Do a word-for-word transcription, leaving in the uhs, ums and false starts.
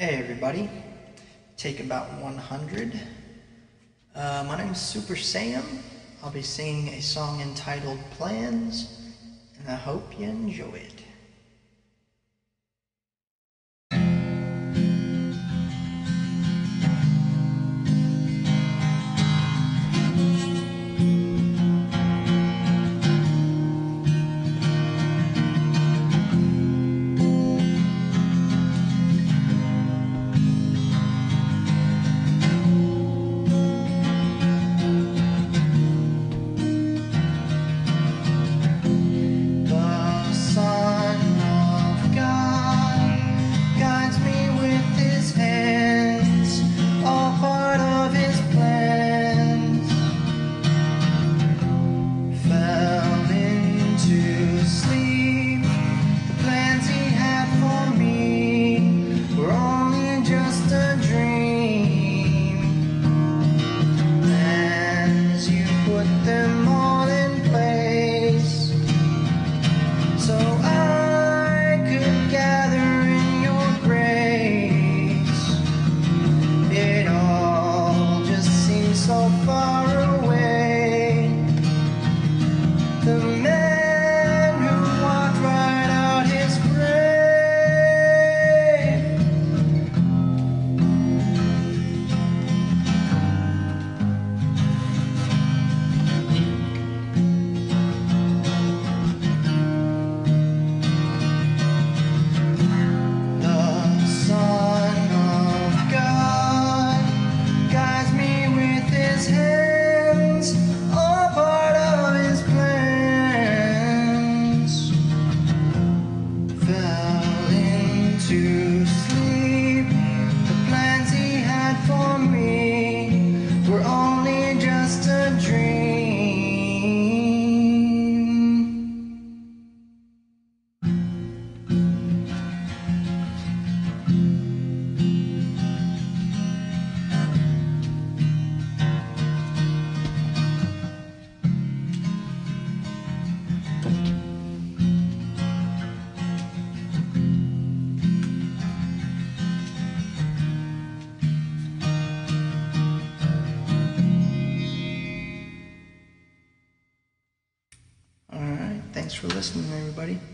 Hey everybody, take about one hundred. Uh, my name is Super Sayum. I'll be singing a song entitled Plans, and I hope you enjoy it. So far away, the man who walked right out his The Son of God guides me with his hands, all part of his plans. Fell into sleep, the plans he had for me were only just a dream. All right, thanks for listening, everybody.